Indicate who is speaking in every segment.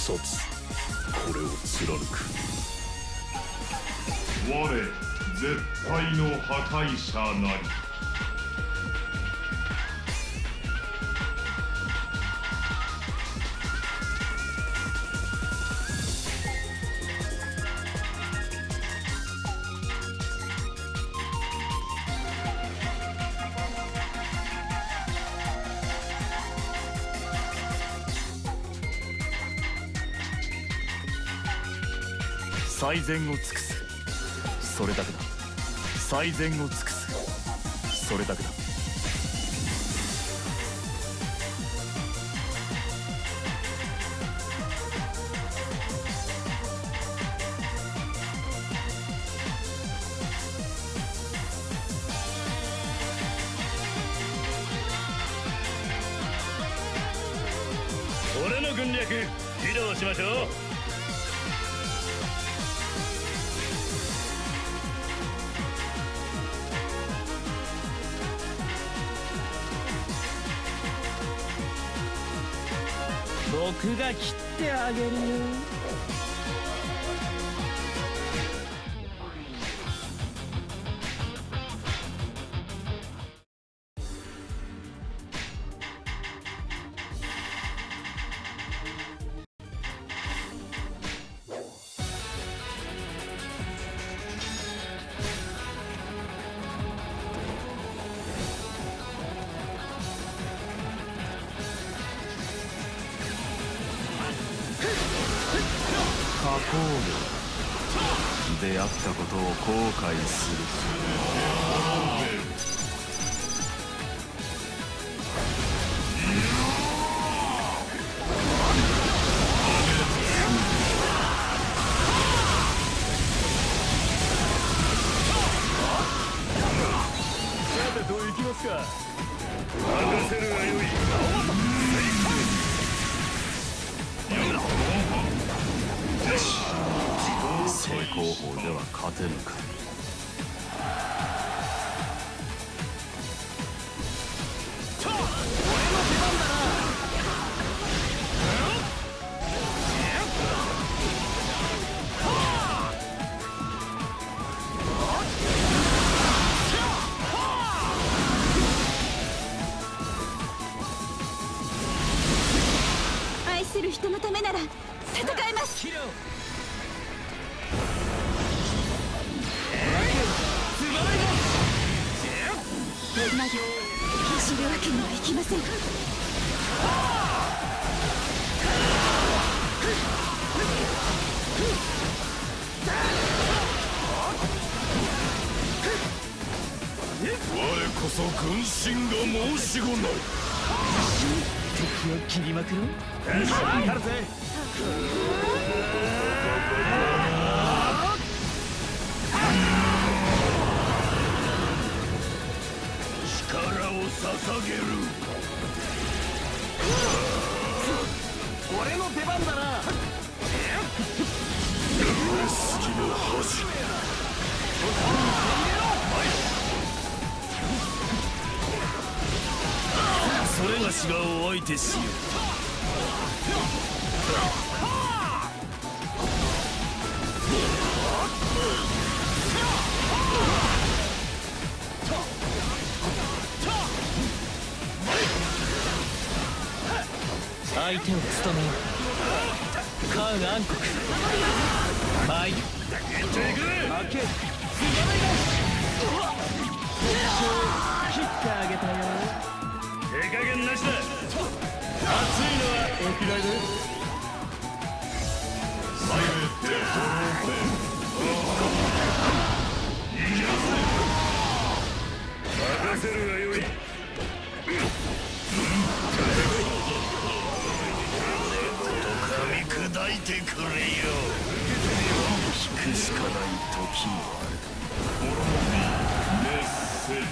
Speaker 1: 殺、これを貫く。
Speaker 2: 我絶対の破壊者なり。
Speaker 3: 最善を尽くす、それだけだ。最善を尽くす、それだけだ。
Speaker 4: 俺の軍略披露しましょう。
Speaker 5: 僕が切ってあげるよ。
Speaker 3: 出会ったことを後悔する。
Speaker 4: さてと行きますか。任せるがよい。
Speaker 3: 正攻法では勝てぬか。
Speaker 6: 愛する人のためなら戦えます。まだ走るわけにはいきません。
Speaker 1: 我こそ軍神が申し子なり。
Speaker 5: 敵を切りまくろう。
Speaker 4: かるぜ。
Speaker 1: 力を捧げる。
Speaker 5: 俺の出番だな。
Speaker 1: 好きの恥。それがしがお相手しよう。
Speaker 5: 相手を務めよう。カーン暗黒参る。負け。切ってあげたよ。
Speaker 4: 手加減なしだ。熱いのはお嫌いだ。任せるがよい。
Speaker 1: 噛み砕いてくれよ。引くしかない時もある。熱せ。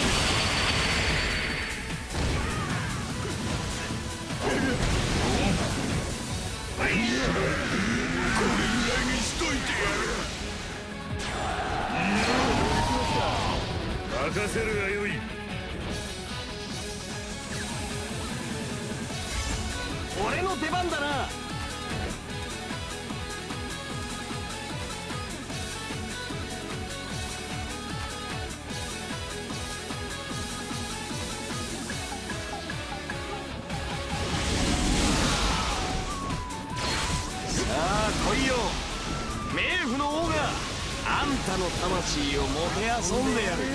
Speaker 1: これぐらいにしといてやる。
Speaker 4: 任せるがよい。
Speaker 5: 俺の出番だな。
Speaker 1: 来いよ冥府の王があんたの魂をもてあそんでやるよ。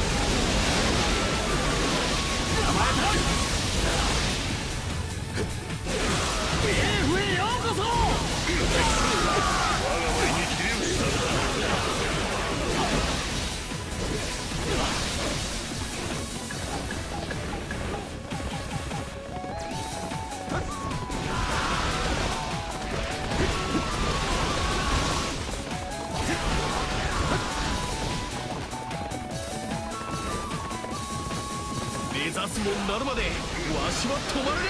Speaker 1: 捕まえた。冥府へようこそ。我が前にひれ伏したんだ。目指すもんなるまでわしは止まるね。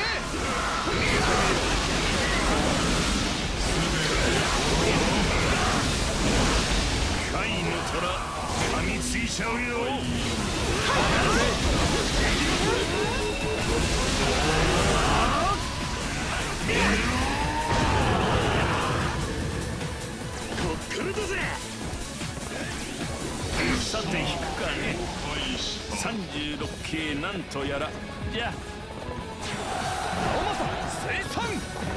Speaker 1: カイの虎噛みついちゃうよ。こっからだぜ。さて引くかね。36系なんとやらじゃ。青政生産。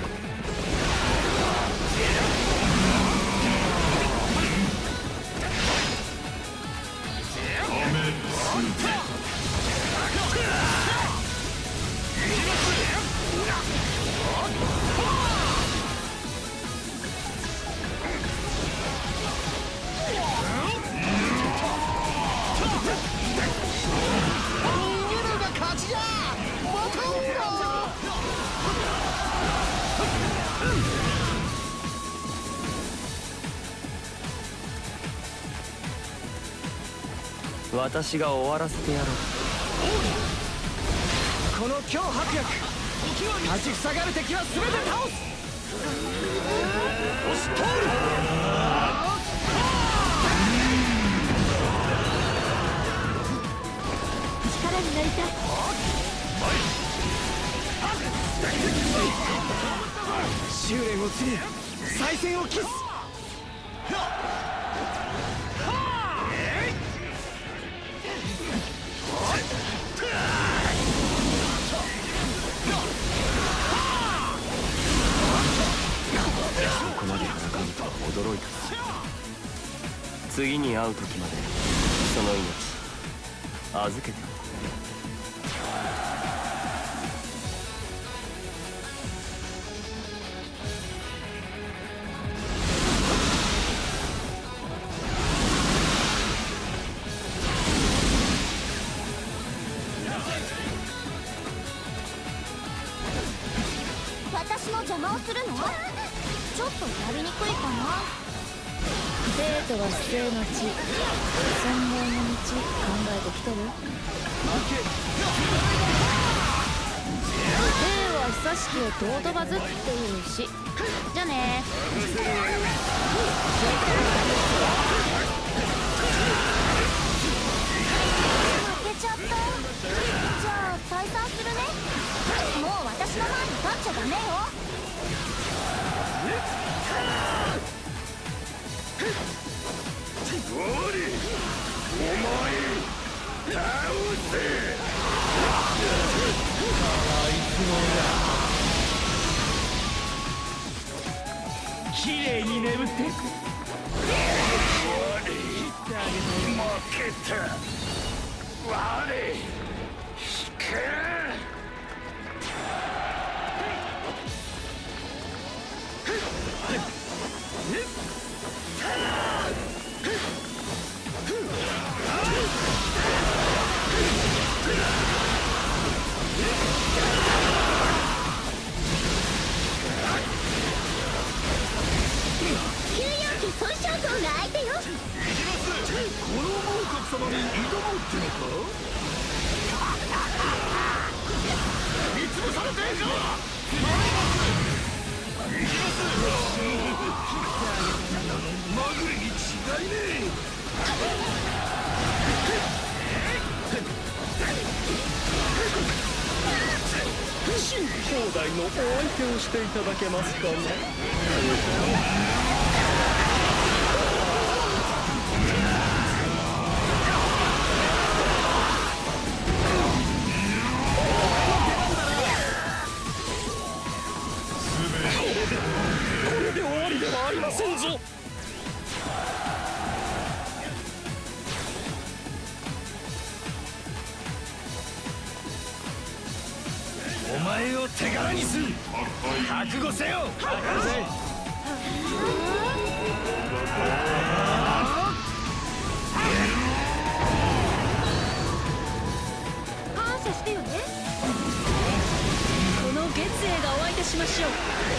Speaker 5: 私が終わらせてやろう。この強迫力、立ちふさがる敵は全て倒す。押し通る。
Speaker 6: 力になりたい。
Speaker 5: 修練を告げ再戦を期す。ここまで戦うとは驚いた。次に会う時までその命預けておこう。
Speaker 6: 私の邪魔をするの？ちょっとやりにくいかな。生徒は姿勢の地、存在の道考えてきてる？兵は久しきを尊ばずっていうし。じゃあね。負けちゃった。じゃあ退散するね。もう私の前に立っちゃダメよ。
Speaker 1: おり、お前倒せ。
Speaker 5: 綺麗に眠っていく。
Speaker 1: 負けた。我引け。
Speaker 5: 兄弟のお相手をしていただけますかね。これで終わりではありません。 せんぞ。お前を手柄にする。覚悟せよ。
Speaker 6: 感謝してよね。この月影がお相手しましょう。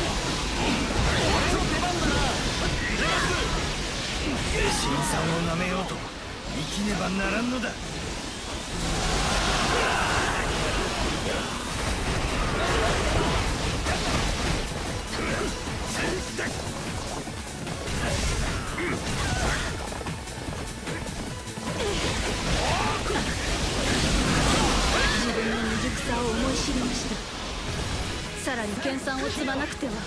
Speaker 4: 新さんをなめようと生きねばならんのだ。
Speaker 6: 自分の未熟さを思い知りました。さらに研鑽を積まなくては。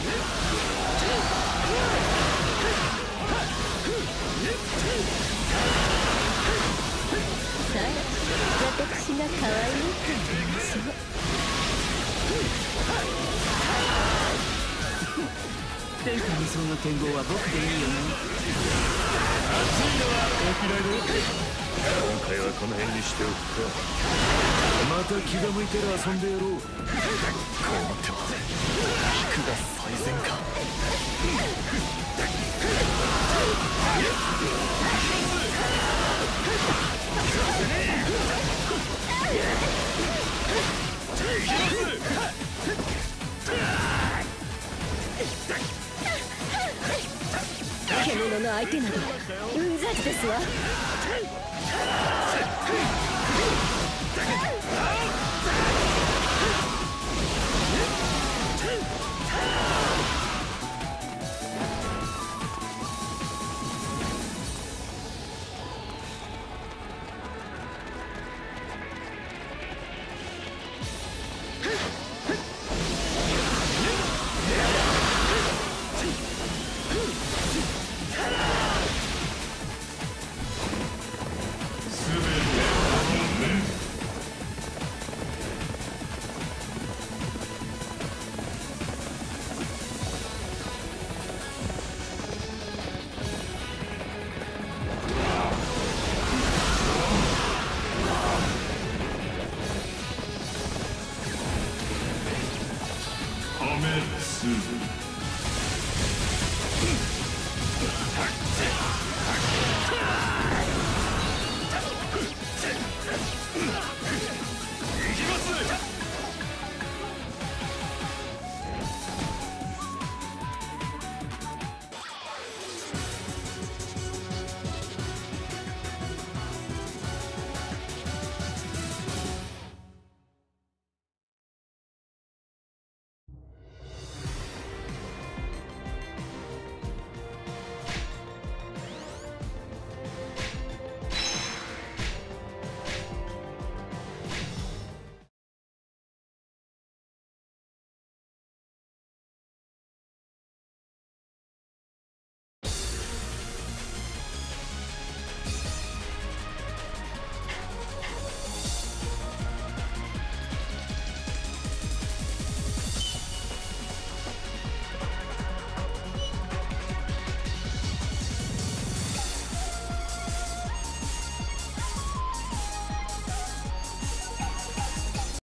Speaker 6: さあ、私が可愛いって言いましょう。
Speaker 5: 天下無双の剣豪は僕でいいよね。
Speaker 3: 今回はこの辺にしておくか。また気が向いてら遊んでやろう。こうなっては引くが最善か。
Speaker 6: 獣の相手などうんざりですわ。
Speaker 2: 破滅。